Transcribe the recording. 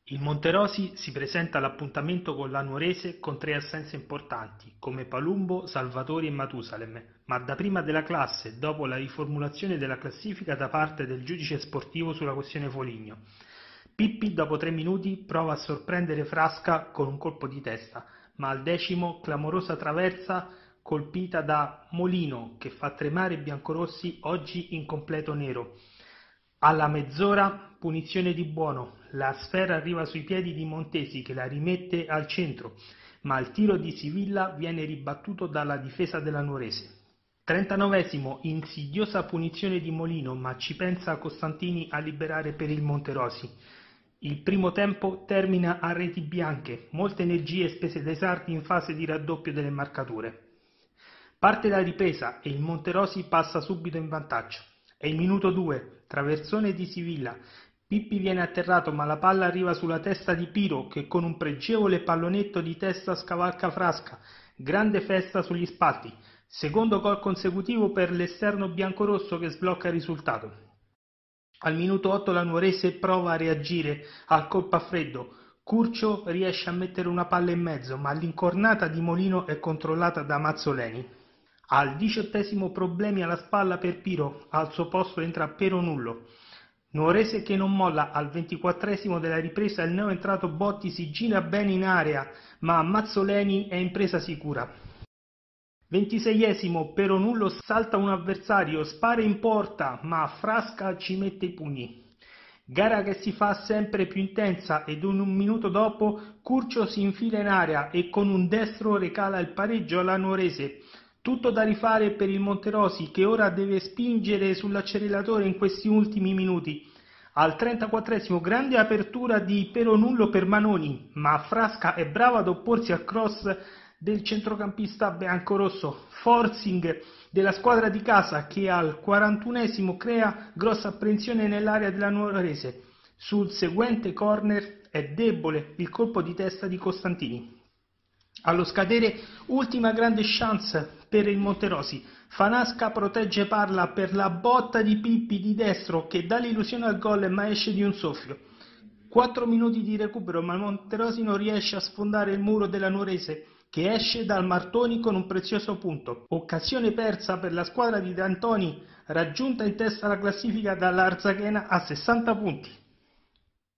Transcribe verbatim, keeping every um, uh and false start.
Il Monterosi si presenta all'appuntamento con la Nuorese con tre assenze importanti, come Palumbo, Salvatori e Matusalem, ma da prima della classe, dopo la riformulazione della classifica da parte del giudice sportivo sulla questione Foligno. Pippi, dopo tre minuti, prova a sorprendere Frasca con un colpo di testa, ma al decimo clamorosa traversa colpita da Molino, che fa tremare i biancorossi oggi in completo nero. Alla mezz'ora punizione di Buono, la sfera arriva sui piedi di Montesi che la rimette al centro, ma il tiro di Sivilla viene ribattuto dalla difesa della Nuorese. trentanovesimo insidiosa punizione di Molino, ma ci pensa Costantini a liberare per il Monterosi. Il primo tempo termina a reti bianche, molte energie spese dai sardi in fase di raddoppio delle marcature. Parte la ripresa e il Monterosi passa subito in vantaggio. È il minuto due, traversone di Sivilla. Pippi viene atterrato ma la palla arriva sulla testa di Piro che con un pregevole pallonetto di testa scavalca Frasca. Grande festa sugli spalti. Secondo gol consecutivo per l'esterno biancorosso che sblocca il risultato. Al minuto otto la Nuorese prova a reagire al colpo a freddo. Curcio riesce a mettere una palla in mezzo, ma l'incornata di Molino è controllata da Mazzoleni. Al diciottesimo problemi alla spalla per Piro, al suo posto entra Peronullo. Nuorese che non molla, al ventiquattresimo della ripresa il neoentrato Botti si gira bene in area, ma Mazzoleni è in presa sicura. ventiseiesimo Peronullo salta un avversario, spara in porta, ma Frasca ci mette i pugni. Gara che si fa sempre più intensa ed un, un minuto dopo Curcio si infila in area e con un destro recala il pareggio alla Nuorese. Tutto da rifare per il Monterosi che ora deve spingere sull'acceleratore in questi ultimi minuti. Al trentaquattresimo grande apertura di Peronullo per Manoni, ma Frasca è bravo ad opporsi al cross del centrocampista biancorosso, forcing della squadra di casa che al quarantunesimo crea grossa apprensione nell'area della Nuorese. Sul seguente corner è debole il colpo di testa di Costantini. Allo scadere ultima grande chance per il Monterosi. Fanasca protegge Parla per la botta di Pippi di destro che dà l'illusione al gol ma esce di un soffio. Quattro minuti di recupero ma il Monterosi non riesce a sfondare il muro della Nuorese che esce dal Martoni con un prezioso punto. Occasione persa per la squadra di D'Antoni, raggiunta in testa alla classifica dall'Arzachena a sessanta punti.